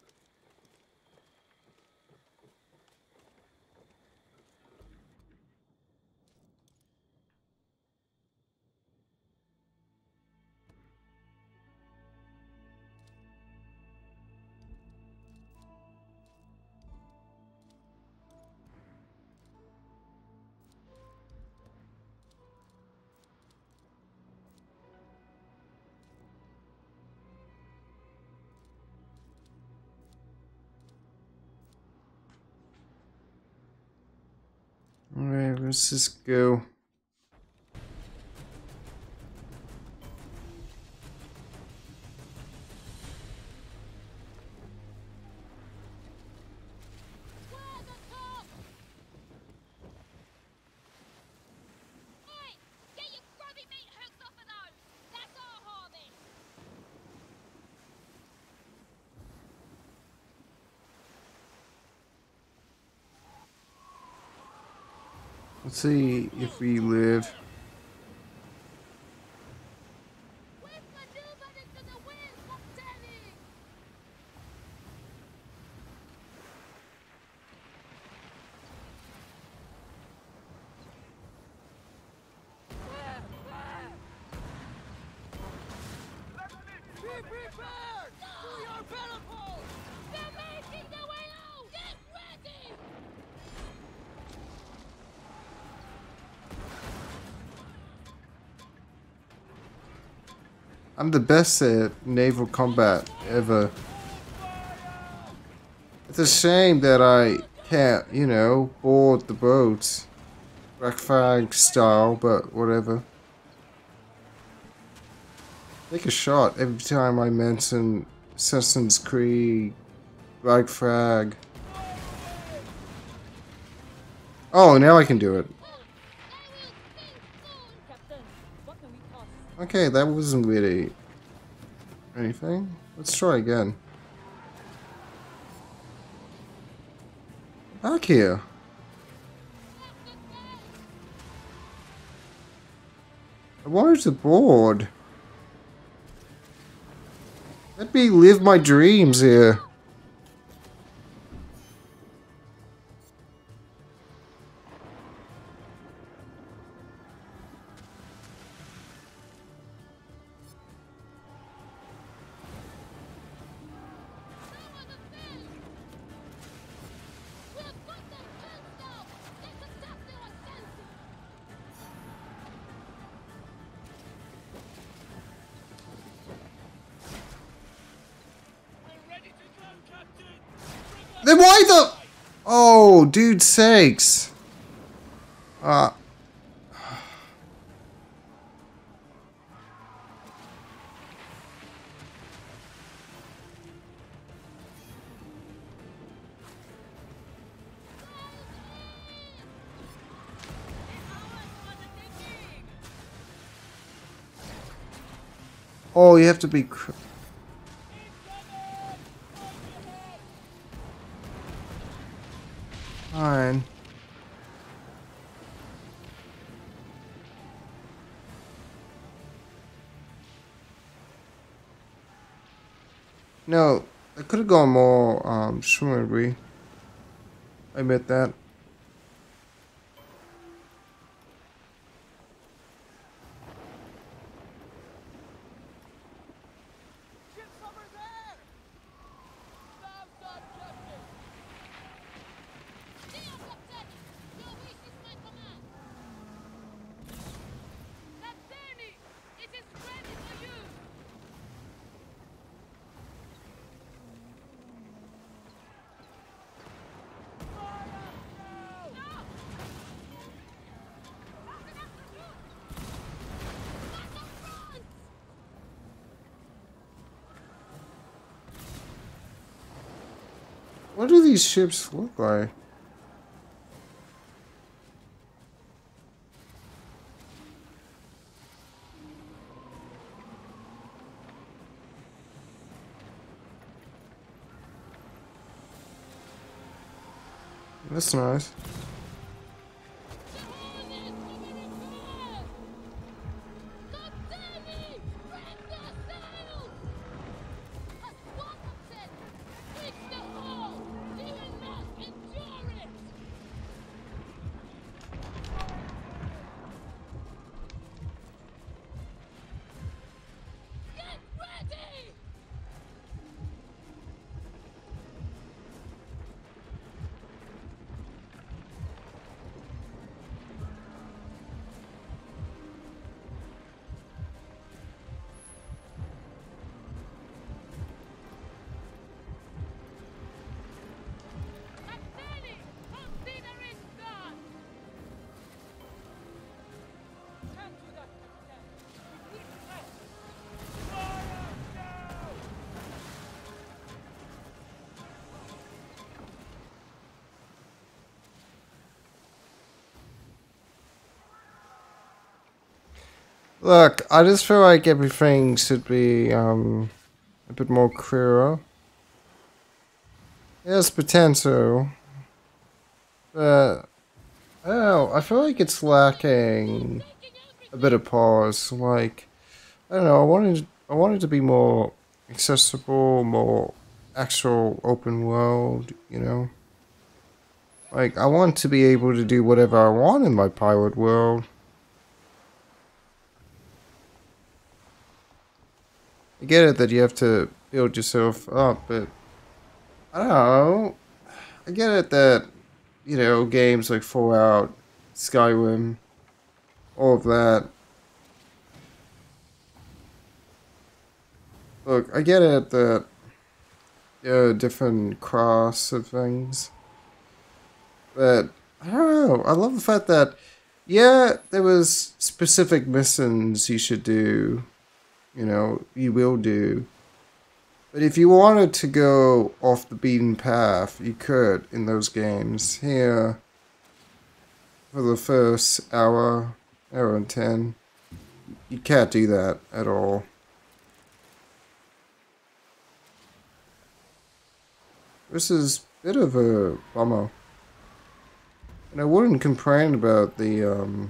Alright, let's just go. Let's see if we live. Prepare for your battle pose! They're making their way out! Get ready! I'm the best at naval combat ever. It's a shame that I can't, you know, board the boats. Black Flag style, but whatever. Take a shot every time I mention Assassin's Creed, Black Flag. Oh, now I can do it. Okay, that wasn't really anything. Let's try again. Back here. I wanted to board. Let me live my dreams here. Then why the... Oh, dude sakes. Uh... Oh, you have to be... Cr Fine. No, I could have gone more um smoothly. I admit that. What do these ships look like? That's nice. Look, I just feel like everything should be um, a bit more clearer. There's potential, but I don't know, I feel like it's lacking a bit of pause. Like, I don't know, I wanted, I wanted to be more accessible, more actual open world, you know? Like, I want to be able to do whatever I want in my pilot world. I get it that you have to build yourself up, but I don't know. I get it that, you know, games like Fallout, Skyrim, all of that. Look, I get it that there are different crafts of things. But, I don't know. I love the fact that, yeah, there was specific missions you should do. You know, you will do. But if you wanted to go off the beaten path, you could in those games. Here, for the first hour, hour and ten, you can't do that at all. This is a bit of a bummer. And I wouldn't complain about the um,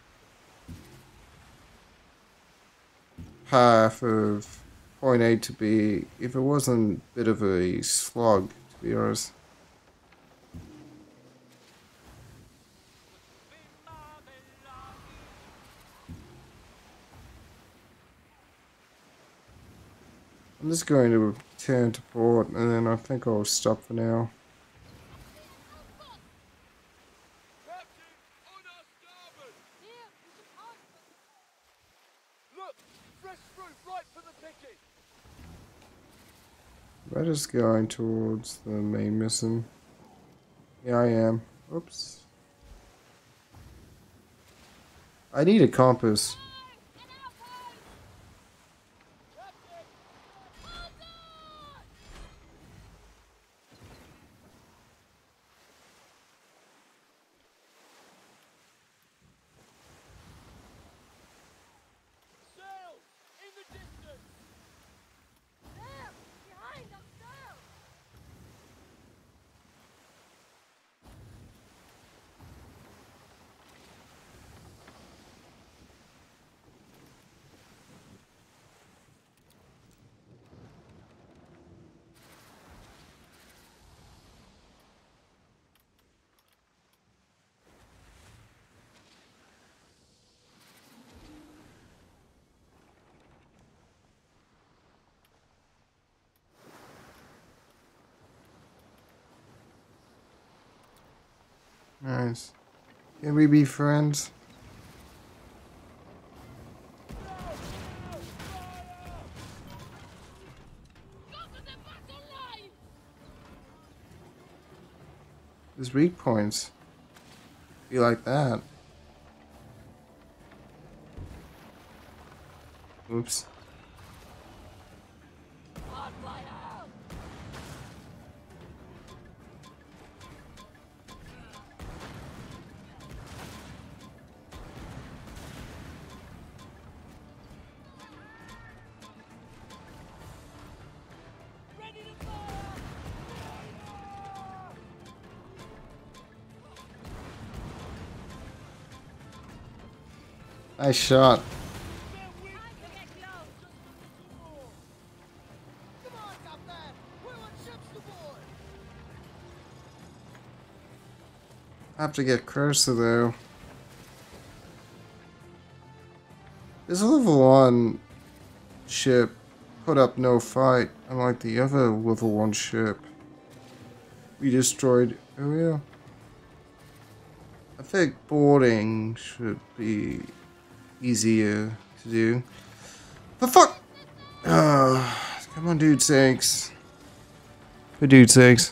path of point A to B if it wasn't a bit of a slog, to be honest. I'm just going to return to port and then I think I'll stop for now. We're just going towards the main mission. Yeah, I am. Oops. I need a compass. Nice. Can we be friends? There's weak points. Be like that. Oops. Nice shot. I have to get closer though. This level one ship put up no fight, unlike the other level one ship we destroyed earlier. I think boarding should be easier to do. For fuck! Uh, come on, dude sakes. For dude sakes.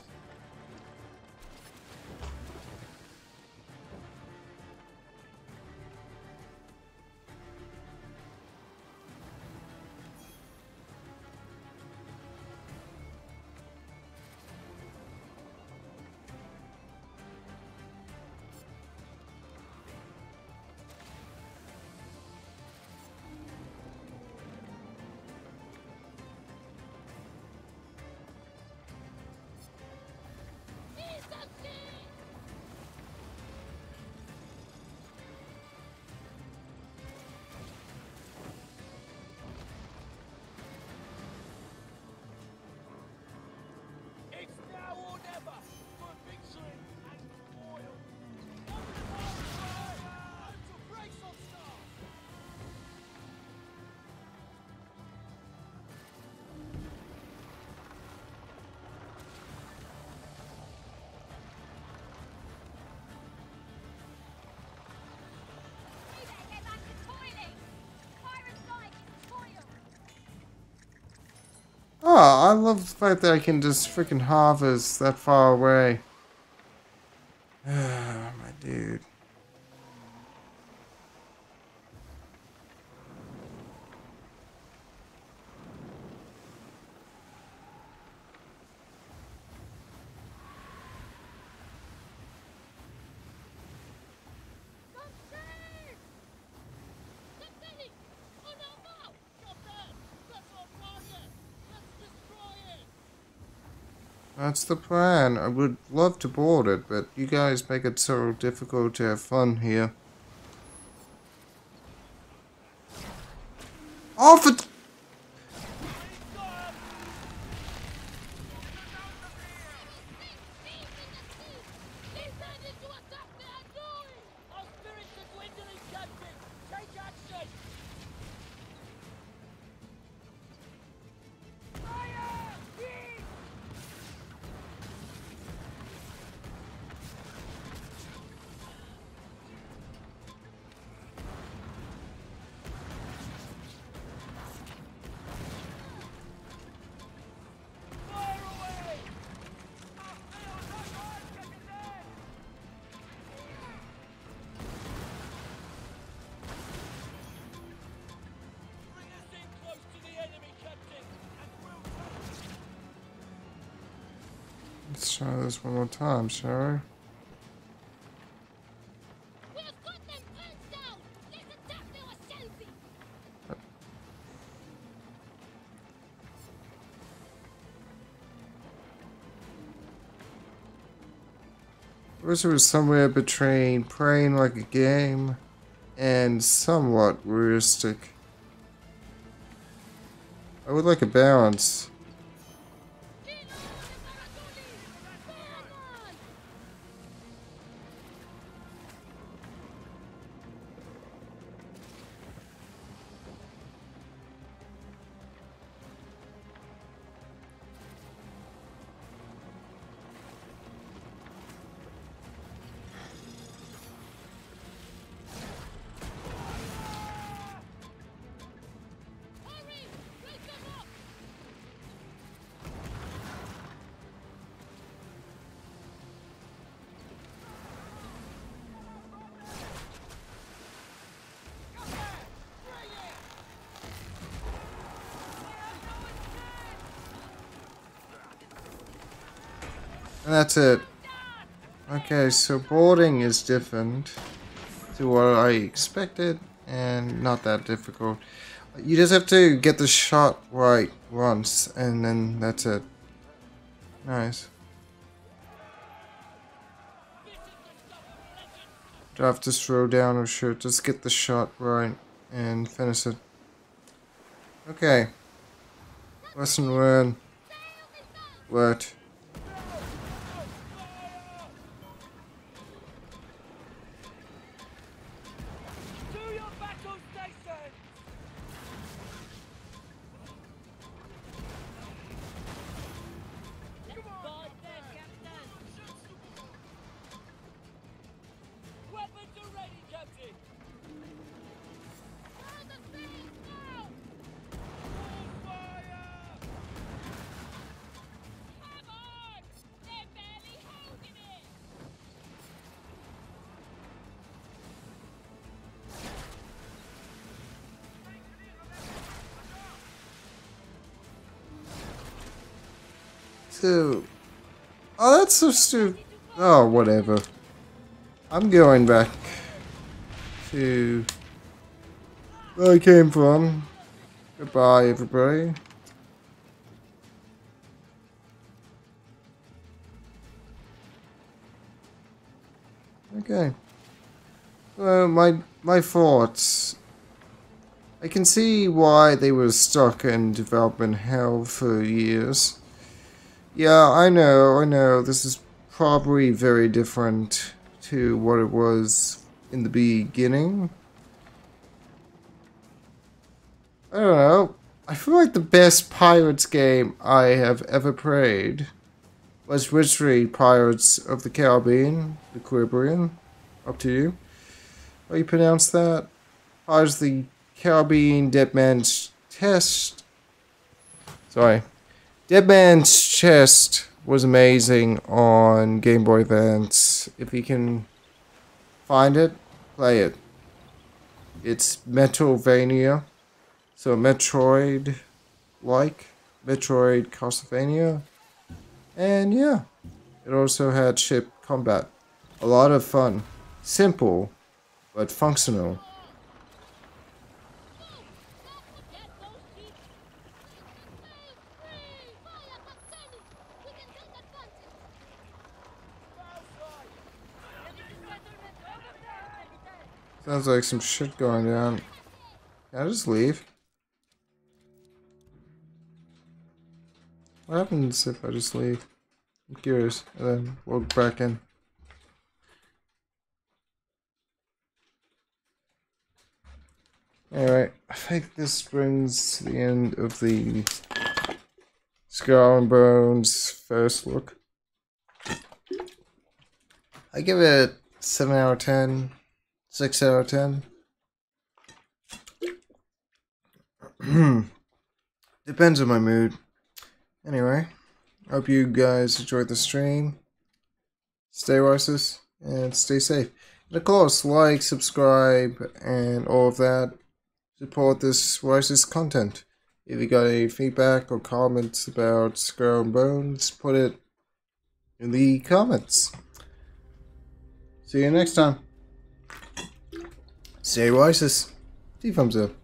I love the fact that I can just freaking harvest that far away. My dude. That's the plan. I would love to board it, but you guys make it so difficult to have fun here. Off it! Let's try this one more time, shall we? We've got them pants down. Let's attack their ascendancy. I wish it was somewhere between praying like a game and somewhat realistic. I would like a balance. And that's it. Okay, so boarding is different to what I expected and not that difficult. You just have to get the shot right once and then that's it. Nice. Do I have to throw down or shoot? Just get the shot right and finish it. Okay. Lesson learned. What? So, oh, that's so stupid. Oh, whatever. I'm going back to where I came from. Goodbye, everybody. Okay. Well, my my thoughts. I can see why they were stuck in development hell for years. Yeah, I know, I know, this is probably very different to what it was in the beginning. I don't know, I feel like the best Pirates game I have ever played was literally Pirates of the Caribbean, the Caribbean, up to you. How you pronounce that? Pirates of the Caribbean Dead Man's Test. Sorry. Dead Man's Chest was amazing on Game Boy Advance. If you can find it, play it. It's Metroidvania, so Metroid-like, Metroid Castlevania, and yeah, it also had ship combat. A lot of fun, simple, but functional. Sounds like some shit going down. Can I just leave? What happens if I just leave? I'm curious. And then log back in. Alright, I think this brings to the end of the Skull and Bones first look. I give it seven out of ten. six out of ten. Depends on my mood. Anyway, hope you guys enjoyed the stream. Stay Wysis and stay safe. And of course, like, subscribe, and all of that. Support this Wysis content. If you got any feedback or comments about Skull and Bones, put it in the comments. See you next time. Stay Wysis. Two thumbs up.